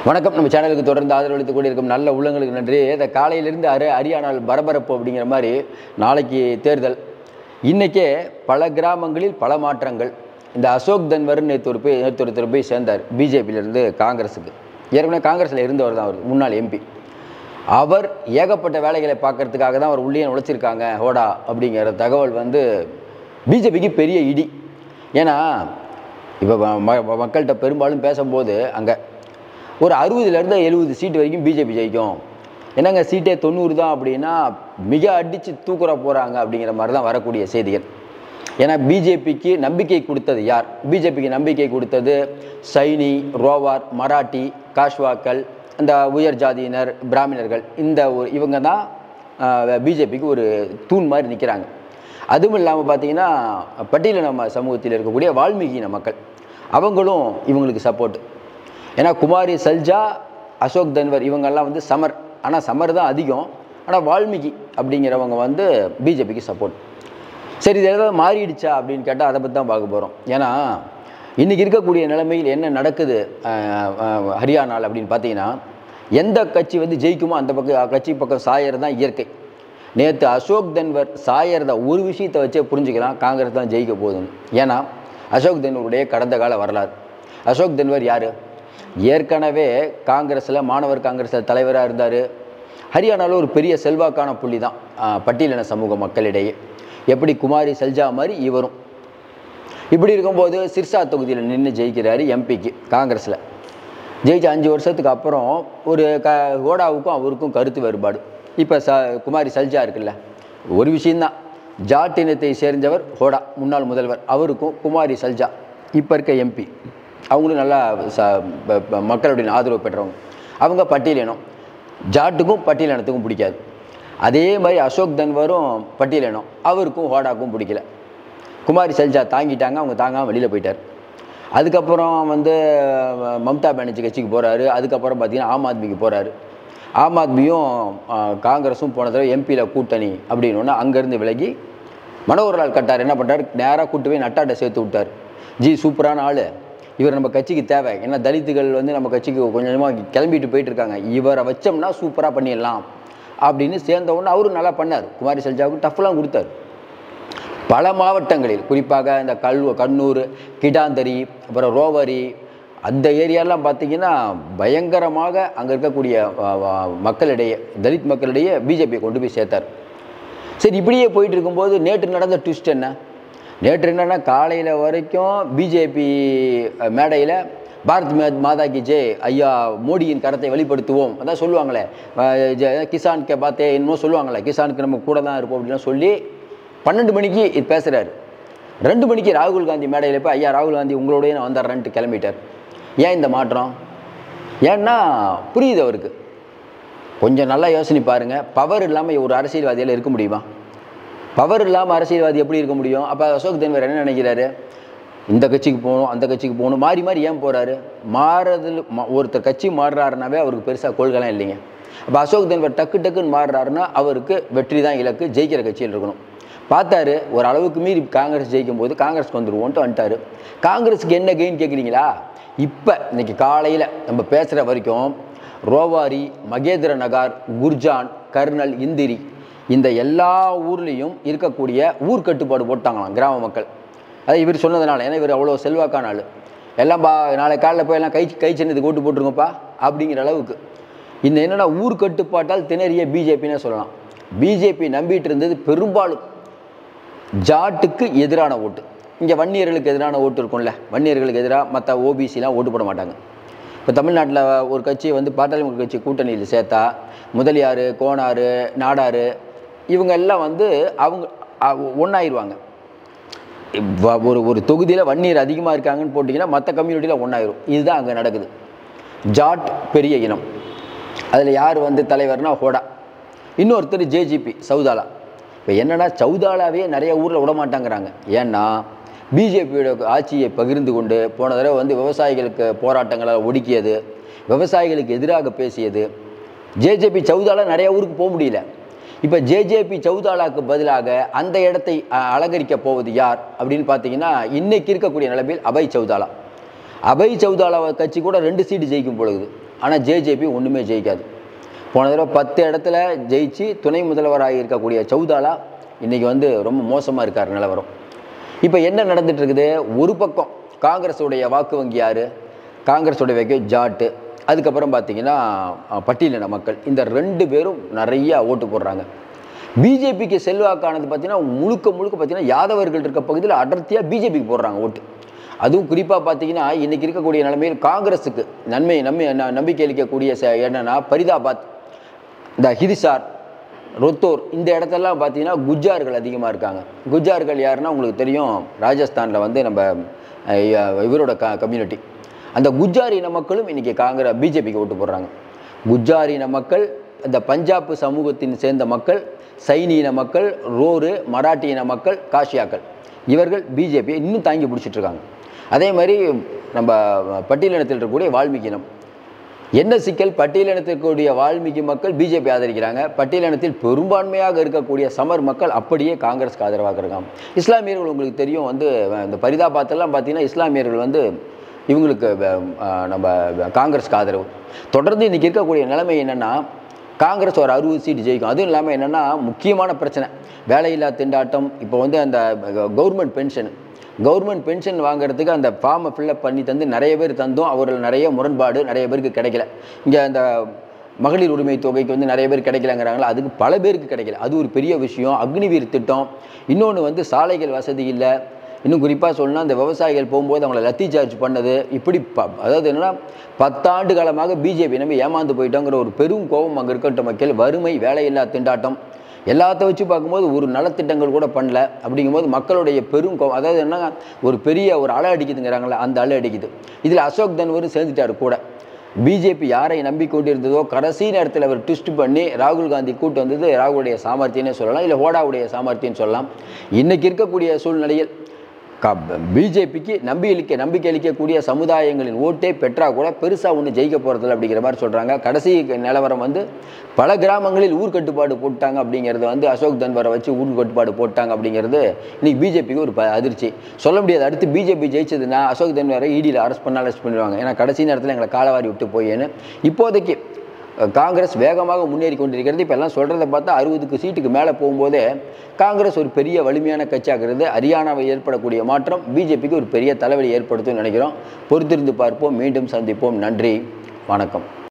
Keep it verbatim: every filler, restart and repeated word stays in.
வணக்கம். நம்ம சேனலுக்கு தொடர்ந்து ஆதரவளித்துக் கொண்டிருக்கும் நல்ல உள்ளங்களுக்கு நன்றி. இந்த காலையிலிருந்து அரை ஹரியானால் பரபரப்பு அப்படிங்கிற மாதிரி நாளைக்கு தேர்தல். இன்றைக்கே பல கிராமங்களில் பல மாற்றங்கள். இந்த அசோக் தன்வர் நேற்று ஒரு போய் நேற்று ஒருத்தர் போய் சேர்ந்தார் பிஜேபியிலேருந்து காங்கிரஸுக்கு. ஏற்கனவே காங்கிரஸில் இருந்தவர் தான், அவர் முன்னாள் எம்பி. அவர் ஏகப்பட்ட வேலைகளை பார்க்கறதுக்காக தான் அவர் உள்ளே நுழைச்சிருக்காங்க ஹோடா அப்படிங்கிற தகவல் வந்து பிஜேபிக்கு பெரிய இடி. ஏன்னா இப்போ மக்கள்கிட்ட பெரும்பாலும் பேசும்போது அங்கே ஒரு அறுபதுலேருந்து எழுபது சீட்டு வரைக்கும் பிஜேபி ஜெயிக்கும். என்னங்க சீட்டே தொண்ணூறு தான் அப்படின்னா மிக அடித்து தூக்குற போகிறாங்க அப்படிங்கிற மாதிரி தான் வரக்கூடிய செய்திகள். ஏன்னா பிஜேபிக்கு நம்பிக்கை கொடுத்தது யார்? பிஜேபிக்கு நம்பிக்கை கொடுத்தது சைனி, ரோவார், மராட்டி, காஷ்வாக்கள், இந்த உயர் ஜாதியினர், பிராமணர்கள். இந்த ஒரு இவங்க தான் பிஜேபிக்கு ஒரு தூண் மாதிரி நிற்கிறாங்க. அதுவும் இல்லாமல் பார்த்தீங்கன்னா பட்டியலின சமூகத்தில் இருக்கக்கூடிய வால்மீகியின மக்கள் அவங்களும் இவங்களுக்கு சப்போர்ட். ஏன்னா குமாரி சல்ஜா, அசோக் தன்வர் இவங்கெல்லாம் வந்து சமர், ஆனால் சமர் தான் அதிகம். ஆனால் வால்மீகி அப்படிங்கிறவங்க வந்து பிஜேபிக்கு சப்போர்ட். சரி, இது ஏதாவது மாறிடுச்சா அப்படின்னு கேட்டால் அதை பற்றி தான் பார்க்க போகிறோம். ஏன்னா இன்றைக்கி இருக்கக்கூடிய நிலைமையில் என்ன நடக்குது ஹரியானாவில் அப்படின்னு பார்த்தீங்கன்னா, எந்த கட்சி வந்து ஜெயிக்குமோ அந்த பக்கம் கட்சி பக்கம் சாயறது தான் இயற்கை. நேற்று அசோக் தன்வர் சாயறத ஒரு விஷயத்தை வச்சே புரிஞ்சுக்கலாம் காங்கிரஸ் தான் ஜெயிக்க போகுதுன்னு. ஏன்னா அசோக் தன்வருடைய கடந்த கால வரலாறு. அசோக் தன்வர் யார்? ஏற்கனவே காங்கிரஸில் மாணவர் காங்கிரஸில் தலைவராக இருந்தார். ஹரியானாவில் ஒரு பெரிய செல்வாக்கான புள்ளி தான் பட்டியலின சமூக மக்களிடையே. எப்படி குமாரி சல்ஜா மாதிரி இவரும். இப்படி இருக்கும்போது சிர்சா தொகுதியில் நின்று ஜெயிக்கிறாரு எம்பிக்கு காங்கிரஸில். ஜெயிச்ச அஞ்சு வருஷத்துக்கு அப்புறம் ஒரு க ஹோடாவுக்கும் அவருக்கும் கருத்து வேறுபாடு. இப்போ ச குமாரி சல்ஜா இருக்குல்ல, ஒரு விஷயந்தான். ஜாட் இனத்தை சேர்ந்தவர் ஹோடா முன்னாள் முதல்வர், அவருக்கும் குமாரி சல்ஜா இப்போ இருக்க எம்பி அவங்களும் நல்லா ச மக்களுடைய ஆதரவு பெற்றவங்க. அவங்க பட்டியலினம். ஜாட்டுக்கும் பட்டியலினத்துக்கும் பிடிக்காது. அதே மாதிரி அசோக் தன்வரும் பட்டியலினம், அவருக்கும் ஹோடாக்கும் பிடிக்கல. குமாரி சல்ஜா தாங்கிட்டாங்க, அவங்க தாங்காமல் வெளியில் போயிட்டார். அதுக்கப்புறம் வந்து மம்தா பானர்ஜி கட்சிக்கு போகிறாரு. அதுக்கப்புறம் பார்த்திங்கன்னா ஆம் ஆத்மிக்கு போகிறாரு. ஆம் ஆத்மியும் காங்கிரஸும் போன தடவை எம்பியில் கூட்டணி அப்படின்னு அங்கேருந்து விலகி மனோகர்லால் கட்டார் என்ன பண்ணுறாரு, நேராக கூட்டு போய் நட்டாட்டை சேர்த்து விட்டார். ஜி சூப்பரான ஆள், இவர் நம்ம கட்சிக்கு தேவை. ஏன்னா தலித்துகள் வந்து நம்ம கட்சிக்கு கொஞ்சம் கொஞ்சமாக கிளம்பிட்டு போயிட்டு இருக்காங்க, இவரை வச்சோம்னா சூப்பராக பண்ணிடலாம் அப்படின்னு சேர்ந்தவுடனே அவரும் நல்லா பண்ணார். குமாரி சல்ஜாவுக்கு டஃப்லாம் கொடுத்தார். பல மாவட்டங்களில் குறிப்பாக இந்த கல் கண்ணூர், கிடாந்தரி, அப்புறம் ரோவரி, அந்த ஏரியாலாம் பார்த்திங்கன்னா பயங்கரமாக அங்கே இருக்கக்கூடிய மக்களிடையே, தலித் மக்களிடையே பிஜேபியை கொண்டு போய் சேர்த்தார். சரி, இப்படியே போயிட்டு இருக்கும்போது நேற்று நடந்த ட்விஸ்ட் என்ன? நேற்று என்னென்னா காலையில் வரைக்கும் பிஜேபி மேடையில் பாரத் மாதா கி ஜெய், ஐயா மோடியின் கரத்தை வெளிப்படுத்துவோம், அதான் சொல்லுவாங்களே, கிசான்கே பாத்தே என்னமோ சொல்லுவாங்களே, கிசானுக்கு நம்ம கூட தான் இருப்போம் அப்படின்லாம் சொல்லி பன்னெண்டு மணிக்கு இது பேசுகிறாரு. ரெண்டு மணிக்கு ராகுல் காந்தி மேடையில் போய் ஐயா ராகுல் காந்தி உங்களோடய நான் வந்துடுறேன்ட்டு கிளம்பிட்டார். ஏன் இந்த மாற்றம்? ஏன்னா புரியுது அவருக்கு. கொஞ்சம் நல்லா யோசனை பாருங்கள். பவர் இல்லாமல் ஒரு அரசியல்வாதியால் இருக்க முடியுமா? பவர் இல்லாமல் அரசியல்வாதி எப்படி இருக்க முடியும்? அப்போ அசோக் தன்வர் என்ன நினைக்கிறாரு, இந்த கட்சிக்கு போகணும் அந்த கட்சிக்கு போகணும், மாறி மாறி ஏன் போகிறாரு? மாறுறதில் ஒருத்தர் கட்சி மாறுறாருனாவே அவருக்கு பெருசாக கொள்கைலாம் இல்லைங்க. அப்போ அசோக் தன்வர் டக்கு டக்குன்னு மாறுறாருன்னா அவருக்கு வெற்றி தான் இலக்கு, ஜெயிக்கிற கட்சியில் இருக்கணும். பார்த்தாரு, ஒரு அளவுக்கு மீறி காங்கிரஸ் ஜெயிக்கும் போது காங்கிரஸ்க்கு வந்துடுவோன்ட்டு வந்துட்டார். காங்கிரஸுக்கு என்ன கெயின் கேட்குறீங்களா? இப்போ இன்றைக்கி காலையில் நம்ம பேசுகிற வரைக்கும் ரோவாரி, மகேந்திர நகர், குர்ஜான், கர்னல், இந்திரி, இந்த எல்லா ஊர்லேயும் இருக்கக்கூடிய ஊர் கட்டுப்பாடு போட்டாங்களாம் கிராம மக்கள். அதை இவர் சொன்னதுனால, ஏன்னா இவர் அவ்வளோ செல்வாக்கான ஆள். எல்லாம் பா நாளை காலையில் போய் எல்லாம் கை கை சின்னத்துக்கு ஓட்டு போட்டுருங்கப்பா அப்படிங்கிற அளவுக்கு. இந்த என்னென்னா ஊர் கட்டுப்பாட்டால் திணறிய பிஜேபின்னு சொல்லலாம். பிஜேபி நம்பிட்டு இருந்தது பெரும்பாலும் ஜாட்டுக்கு எதிரான ஓட்டு. இங்கே வன்னியர்களுக்கு எதிரான ஓட்டு இருக்கும்ல, வன்னியர்களுக்கு எதிராக மற்ற ஓபிசிலாம் ஓட்டு போட மாட்டாங்க. இப்போ தமிழ்நாட்டில் ஒரு கட்சியை வந்து பாட்டாளி மக்கள் கட்சி கூட்டணியில் சேர்த்தா முதலியார், கோனார், நாடார் இவங்க எல்லாம் வந்து அவங்க ஒன்றாயிருவாங்க. ஒரு ஒரு தொகுதியில் வன்னியர் அதிகமாக இருக்காங்கன்னு போட்டிங்கன்னா மற்ற கம்யூனிட்டியில் ஒன்றாயிரும். இதுதான் அங்கே நடக்குது. ஜாட் பெரிய இனம். அதில் யார் வந்து தலைவர்னா ஹோடா. இன்னொருத்தர் ஜேஜிபி சவுதாலா. இப்போ என்னென்னா சவுதாலாவே நிறைய ஊரில் விட மாட்டாங்கிறாங்க. ஏன்னா பிஜேபியோட ஆட்சியை பகிர்ந்து கொண்டு போன தடவை வந்து விவசாயிகளுக்கு போராட்டங்களை ஒடுக்கியது, விவசாயிகளுக்கு எதிராக பேசியது. ஜேஜேபி சவுதாலா நிறைய ஊருக்கு போக முடியல. இப்போ ஜேஜேபி சவுதாலாவுக்கு பதிலாக அந்த இடத்தை அலங்கரிக்க போவது யார் அப்படின்னு பார்த்தீங்கன்னா, இன்றைக்கி இருக்கக்கூடிய நிலைமையில் அபய் சவுதாலா. அபய் சவுதாலா கட்சி கூட ரெண்டு சீட்டு ஜெயிக்கும் பொழுது ஆனால் ஜேஜேபி ஒன்றுமே ஜெயிக்காது. போன தடவை பத்து இடத்துல ஜெயிச்சு துணை முதல்வராக இருக்கக்கூடிய சௌதாலா இன்றைக்கி வந்து ரொம்ப மோசமாக இருக்கார் நிலவரம். இப்போ என்ன நடந்துட்டு இருக்குது? ஒரு பக்கம் காங்கிரஸுடைய வாக்கு வங்கி யார்? காங்கிரஸுடைய வகை ஜாட்டு, அதுக்கப்புறம் பார்த்தீங்கன்னா பட்டியலின மக்கள், இந்த ரெண்டு பேரும் நிறையா ஓட்டு போடுறாங்க. பிஜேபிக்கு செல்வாக்கானது பார்த்தீங்கன்னா முழுக்க முழுக்க பார்த்தீங்கன்னா யாதவர்கள் இருக்க பகுதியில் அடர்த்தியாக பிஜேபிக்கு போடுறாங்க ஓட்டு. அதுவும் குறிப்பாக பார்த்தீங்கன்னா இன்றைக்கி இருக்கக்கூடிய நிலைமையில் காங்கிரஸுக்கு நன்மை நம்பி நம்பிக்கை அளிக்கக்கூடிய என்னென்னா பரிதாபாத், இந்த ஹிரிசார், ரொத்தோர், இந்த இடத்தெல்லாம் பார்த்தீங்கன்னா குஜார்கள் அதிகமாக இருக்காங்க. குஜார்கள் யாருன்னா உங்களுக்கு தெரியும், ராஜஸ்தானில் வந்து நம்ம இவரோட க கம்யூனிட்டி. அந்த குஜார் இன மக்களும் இன்றைக்கி காங்கிரஸ் பிஜேபிக்கு ஓட்டு போடுறாங்க. குஜார் இன மக்கள், இந்த பஞ்சாப் சமூகத்தின் சேர்ந்த மக்கள், சைனி இன மக்கள், ரோரு, மராட்டி இன மக்கள், காஷியாக்கள், இவர்கள் பிஜேபியை இன்னும் தாங்கி பிடிச்சிட்ருக்காங்க. அதே மாதிரி நம்ம பட்டியலினத்தில் இருக்கக்கூடிய வால்மீகி இனம், என்ன சிக்கல்? பட்டியலினத்தில் இருக்கக்கூடிய வால்மீகி மக்கள் பிஜேபி ஆதரிக்கிறாங்க. பட்டியலினத்தில் பெரும்பான்மையாக இருக்கக்கூடிய சமர் மக்கள் அப்படியே காங்கிரஸ்க்கு ஆதரவாக இருக்காங்க. இஸ்லாமியர்கள் உங்களுக்கு தெரியும் வந்து இந்த பரிதாபாத்தெல்லாம் பார்த்தீங்கன்னா இஸ்லாமியர்கள் வந்து இவங்களுக்கு நம்ம காங்கிரஸ்க்கு ஆதரவு. தொடர்ந்து இன்றைக்கி இருக்கக்கூடிய நிலைமை என்னென்னா காங்கிரஸ் ஒரு அறுபது சீட்டு ஜெயிக்கும். அதுவும் இல்லாமல் என்னென்னா முக்கியமான பிரச்சனை வேலையில்லா திண்டாட்டம். இப்போ வந்து அந்த கவர்மெண்ட் பென்ஷன் கவர்மெண்ட் பென்ஷன் வாங்குறதுக்கு அந்த ஃபார்மை ஃபில்லப் பண்ணி தந்து நிறைய பேர் தந்தோம், அவர்கள் நிறைய முரண்பாடு, நிறைய பேருக்கு கிடைக்கல. இங்கே அந்த மகளிர் உரிமை தொகைக்கு வந்து நிறைய பேர் கிடைக்கலங்கிறாங்களா, அதுக்கு பல பேருக்கு கிடைக்கல. அது ஒரு பெரிய விஷயம். அக்னிவீர் திட்டம், இன்னொன்று வந்து சாலைகள் வசதி இல்லை. இன்னும் குறிப்பாக சொல்லணும்னா இந்த விவசாயிகள் போகும்போது அவங்கள லத்தி சார்ஜ் பண்ணது, இப்படி ப அதாவது என்னென்னா பத்தாண்டு காலமாக பிஜேபி நம்ம ஏமாந்து போயிட்டோங்கிற ஒரு பெரும் கோபம் அங்கே இருக்கட்டும் மக்கள். வறுமை, வேலையில்லா திண்டாட்டம், எல்லாத்த வச்சு பார்க்கும்போது ஒரு நலத்திட்டங்கள் கூட பண்ணல. அப்படிங்கும்போது மக்களுடைய பெரும் கோபம், அதாவது என்ன ஒரு பெரிய ஒரு அலை அடிக்குதுங்கிறாங்களே, அந்த அலை அடிக்குது. இதில் அசோக் தன்வரும் சேர்ந்துட்டார் கூட. பிஜேபி யாரை நம்பிக்கொண்டிருந்ததோ கடைசி நேரத்தில் அவர் ட்விஸ்ட் பண்ணி ராகுல் காந்தி கூட்டு வந்தது ராகுலுடைய சாமர்த்தியம்னே சொல்லலாம், இல்லை ஹோடாவுடைய சாமர்த்தியம்னு சொல்லலாம். இன்றைக்கி இருக்கக்கூடிய சூழ்நிலையில் பிஜேபிக்கு நம்பி அளிக்க நம்பிக்கை அளிக்கக்கூடிய சமுதாயங்களின் ஓட்டே பெற்றா கூட பெருசாக ஒன்று ஜெயிக்க போகிறதில்ல அப்படிங்கிற மாதிரி சொல்கிறாங்க. கடைசி நிலவரம் வந்து பல கிராமங்களில் ஊர் கட்டுப்பாடு போட்டாங்க அப்படிங்கிறது வந்து அசோக் தன்வரை வச்சு ஊர் கட்டுப்பாடு போட்டாங்க அப்படிங்கிறது இன்றைக்கி பிஜேபிக்கு ஒரு ப அதிர்ச்சி சொல்ல முடியாது. அடுத்து பிஜேபி ஜெயிச்சதுன்னா அசோக் தன்வரை ஈடியில் அரெஸ்ட் பண்ண அரெஸ்ட் பண்ணிடுவாங்க. ஏன்னா கடைசி நேரத்தில் எங்களை காலவாரி விட்டு போயேன்னு. இப்போதைக்கு காங்கிரஸ் வேகமாக முன்னேறி கொண்டிருக்கிறது. இப்போ எல்லாம் சொல்கிறத பார்த்தா அறுபதுக்கு சீட்டுக்கு மேலே போகும்போதே காங்கிரஸ் ஒரு பெரிய வலிமையான கட்சியாகிறது. ஹரியானாவை ஏற்படக்கூடிய மாற்றம் பிஜேபிக்கு ஒரு பெரிய தலைவலி ஏற்படுத்தும் நினைக்கிறோம். பொறுத்திருந்து பார்ப்போம். மீண்டும் சந்திப்போம். நன்றி, வணக்கம்.